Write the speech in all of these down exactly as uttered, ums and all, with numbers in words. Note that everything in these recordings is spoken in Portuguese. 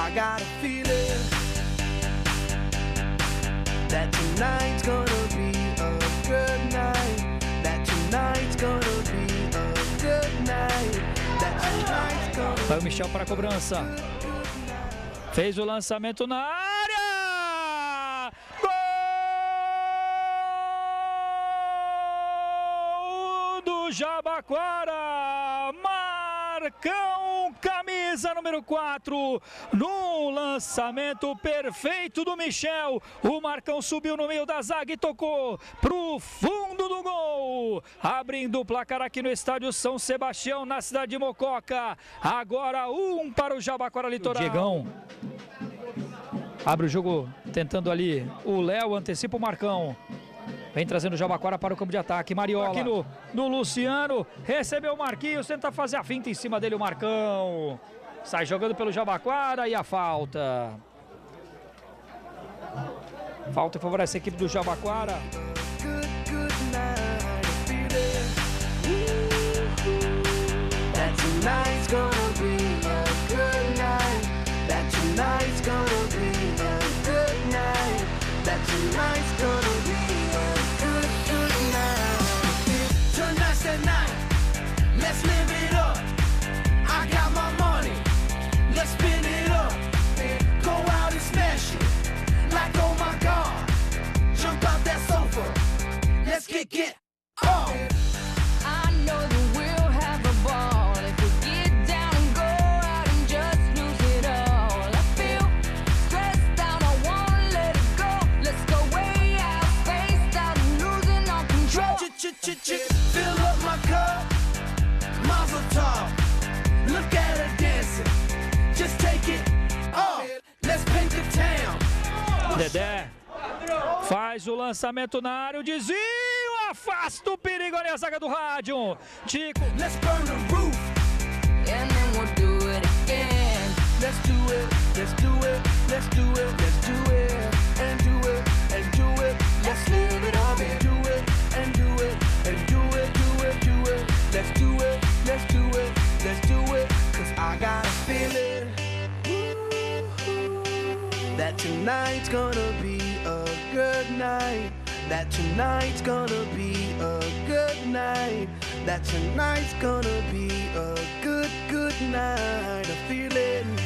I got a feeling that tonight's gonna be a good night. That tonight's gonna be a good night. That tonight's gonna Vai o Michel para a cobrança. Fez o lançamento na área. Gol do Jabaquara. Marcão, camisa número quatro, num lançamento perfeito do Michel. O Marcão subiu no meio da zaga e tocou pro fundo do gol, abrindo o placar aqui no estádio São Sebastião, na cidade de Mococa. Agora um para o Jabaquara Litoral. Diegão abre o jogo tentando ali, o Léo antecipa o Marcão. Vem trazendo o Jabaquara para o campo de ataque. Mariola aqui no, no Luciano. Recebeu o Marquinhos. Tenta fazer a finta em cima dele o Marcão. Sai jogando pelo Jabaquara e a falta. Falta que favorece a equipe do Jabaquara. Let's live it up. I got my money. Let's spin it up. Go out and smash it. Like, oh my God. Jump out that sofa. Let's kick it up. I know that we'll have a ball if we get down and go out and just lose it all. I feel stressed out, I wanna let it go. Let's go way out, spaced out, and losing all control. Fill up my cup. Mazel tov. Look at her dancing. Just take it off. Let's paint the town. Dedé faz o lançamento na área, o desvio, afasta o perigo ali a zaga do rádio. Tico. Let's burn the roof. And then we'll do it again. Let's do it. Let's do it. Let's do it. Let's do it. And do it. And do it. Let's live it up and do it. And do it. And do it. Do it. Do it. Let's do it. Let's do it, let's do it, cause I got a feeling that tonight's gonna be a good night. That tonight's gonna be a good night. That tonight's gonna be a good, good night. A feeling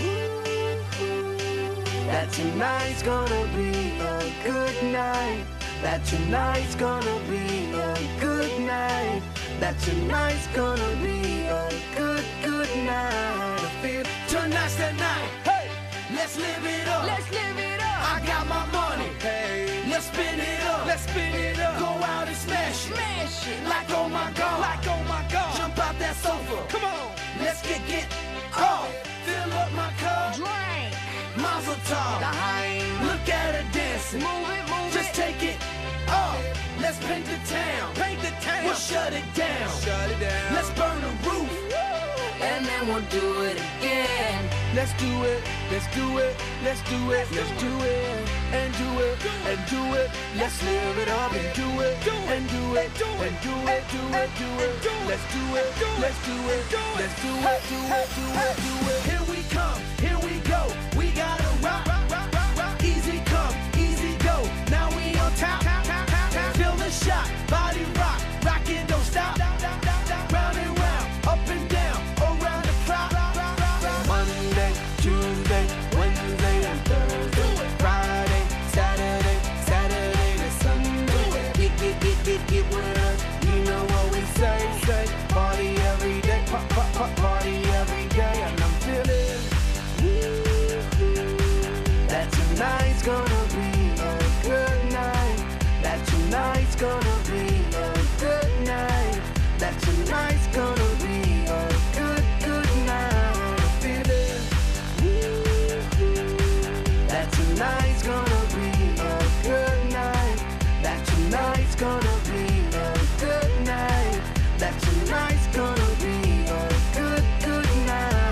that tonight's gonna be a good night. That tonight's gonna be a good night. That tonight's gonna be a good, good night. I feel tonight's the night. Hey, let's live it up. Let's live it up. I got my money. Hey, let's spin it up. Let's spin it up. Go out and smash it. Smash it. Like oh my God. Like oh my God. Jump out that sofa. Come on. Let's get it off. Fill up my cup. Drink. Mazel tov. Daheim. Look at her dancing. Move it, move Just it. take it off. Let's paint the town. Paint the town. We'll shut it down. Shut it down. Let's burn the roof. And then we'll do it again. Let's do it. Let's do it. Let's do it. Let's do it. And do it. And do it. Let's live it up and do it. And do it. And do it. Do it. Do it. Let's do it. Let's do it. Let's do it. Do it. Do it. Do it. Here we come. Here we go. We gotta rock. rock, rock, rock. Easy come. Easy go. Now we on top. Feel the shot. Body rock. Rockin', don't stop. Round and round. Up and down. Around the clock. Monday, Tuesday, Wednesday, and Thursday. Friday, Saturday, Saturday to Sunday. Get, get, get, get, get with us. You know what we say, say. Party every day. Pop, pop, pop, party every day. And I'm feeling that tonight's gonna be a good night. That tonight's gonna be a good night. That tonight's gonna be a good, good night. I feel it. That tonight's gonna be a good night. That tonight's gonna be a good night. That tonight's gonna be a good, good night.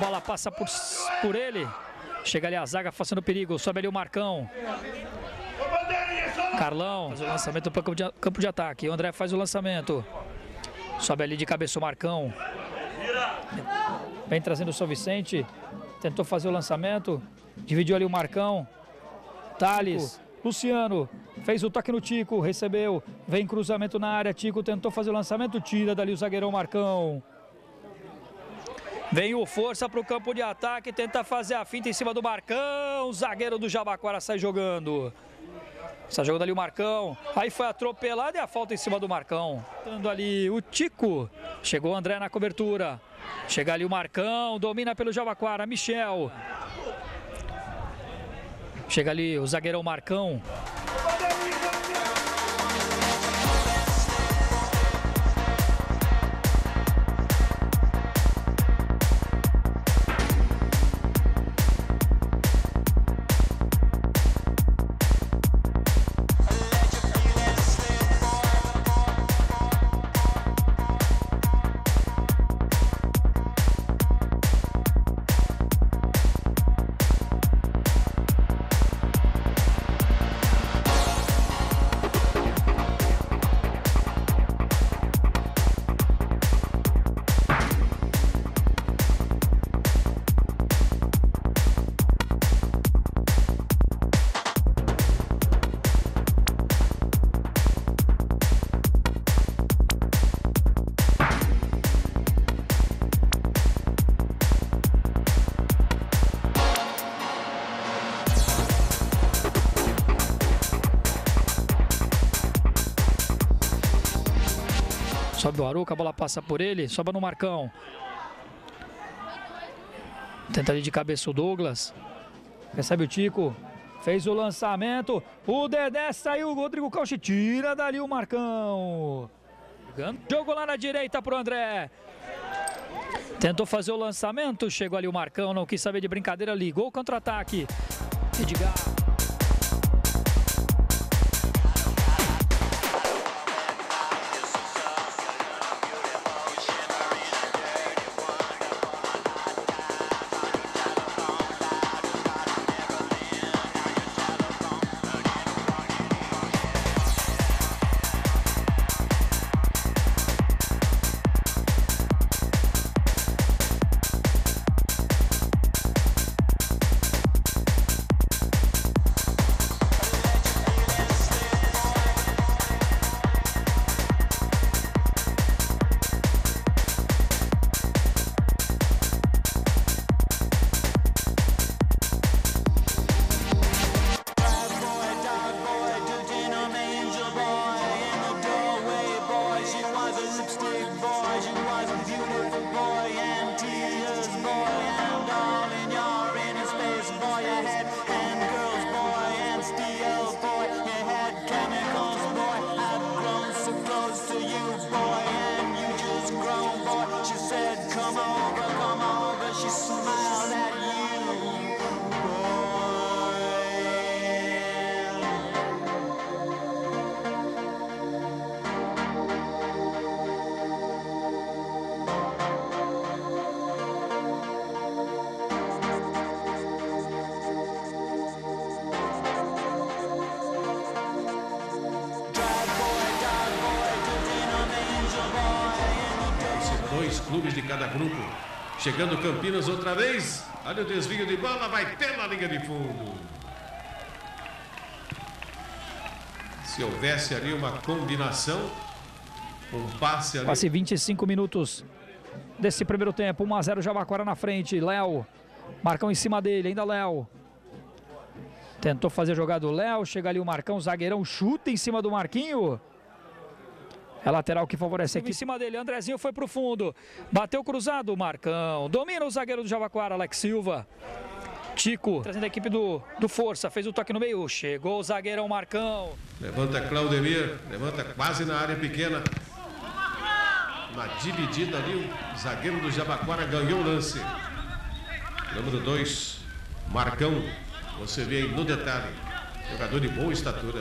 bola passa por, por ele. Chega ali a zaga, afastando perigo. Sobe ali o Marcão. Carlão faz o lançamento para o campo de, campo de ataque. O André faz o lançamento. Sobe ali de cabeça o Marcão. Vem trazendo o São Vicente. Tentou fazer o lançamento. Dividiu ali o Marcão. Thales. Luciano. Fez o toque no Tico. Recebeu. Vem cruzamento na área. Tico tentou fazer o lançamento. Tira dali o zagueirão Marcão. Vem o Força para o campo de ataque, tenta fazer a finta em cima do Marcão, o zagueiro do Jabaquara sai jogando. Está jogando ali o Marcão, aí foi atropelado e a falta em cima do Marcão. Dando ali o Tico, chegou o André na cobertura, chega ali o Marcão, domina pelo Jabaquara, Michel. Chega ali o zagueirão Marcão. Sobe o Aruca, a bola passa por ele, sobe no Marcão. Tenta ali de cabeça o Douglas. Recebe o Tico. Fez o lançamento. O Dedé saiu, o Rodrigo Cauchi tira dali o Marcão. Jogo lá na direita pro André. Tentou fazer o lançamento, chegou ali o Marcão, não quis saber de brincadeira, ligou o contra-ataque. Edgar. Dois clubes de cada grupo. Chegando Campinas outra vez. Olha o desvio de bola, vai pela linha de fundo. Se houvesse ali uma combinação, um passe ali. Passe vinte e cinco minutos desse primeiro tempo. um a zero Jabaquara na frente. Léo. Marcão em cima dele, ainda Léo. Tentou fazer a jogada o Léo. Chega ali o Marcão, zagueirão, chuta em cima do Marquinho. É lateral que favorece aqui. Em cima dele, Andrezinho foi pro fundo. Bateu cruzado, Marcão. Domina o zagueiro do Jabaquara, Alex Silva. Tico, trazendo a equipe do, do Força. Fez o toque no meio. Chegou o zagueirão Marcão. Levanta Claudemir. Levanta quase na área pequena. Na dividida ali, o zagueiro do Jabaquara ganhou o lance. Número dois, Marcão. Você vê aí no detalhe. Jogador de boa estatura.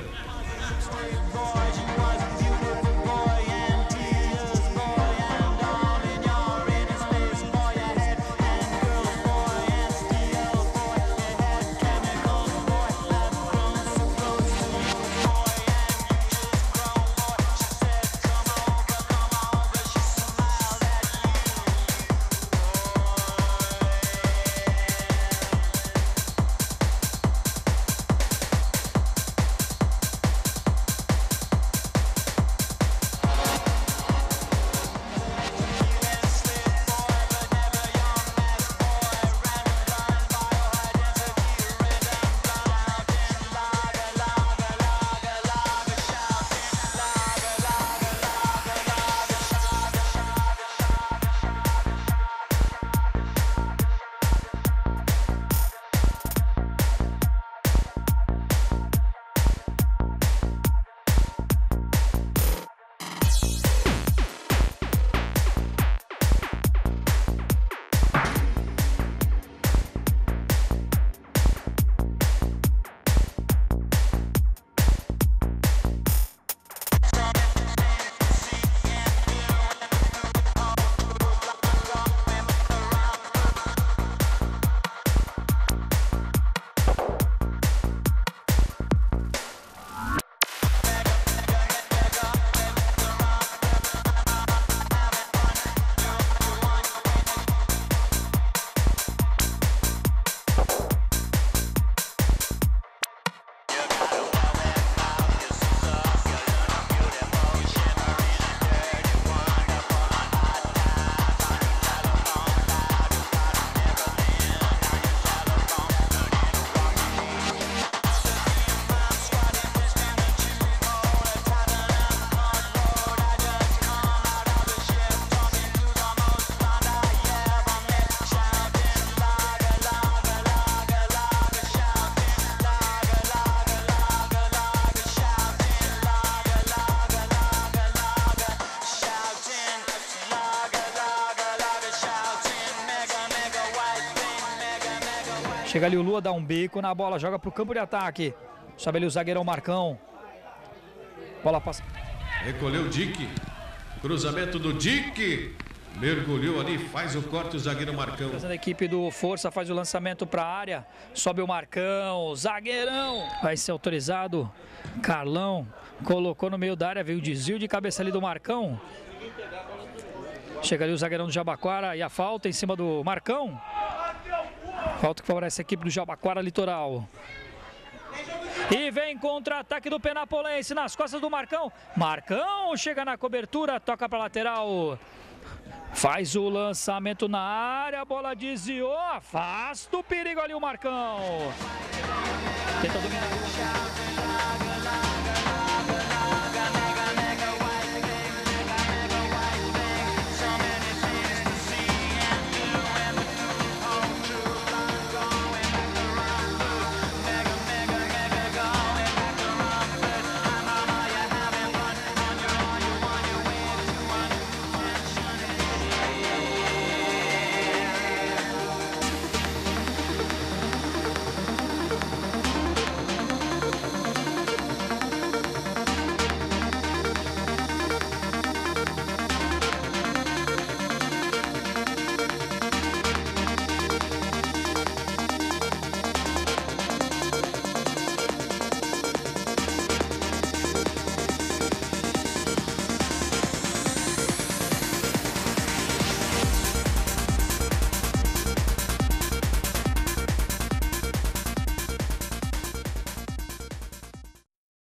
Chega ali o Lua, dá um bico na bola, joga pro campo de ataque. Sobe ali o zagueirão Marcão. Bola passa. Recolheu o Dick. Cruzamento do Dick. Mergulhou ali, faz o corte o zagueiro Marcão. A equipe do Força faz o lançamento para a área. Sobe o Marcão, zagueirão. Vai ser autorizado. Carlão colocou no meio da área, veio o desvio de cabeça ali do Marcão. Chega ali o zagueirão do Jabaquara e a falta em cima do Marcão. Falta que favorece a equipe do Jabaquara Litoral. E vem contra-ataque do Penapolense nas costas do Marcão. Marcão chega na cobertura, toca para lateral. Faz o lançamento na área, a bola desviou, afasta o perigo ali o Marcão. Tenta dominar.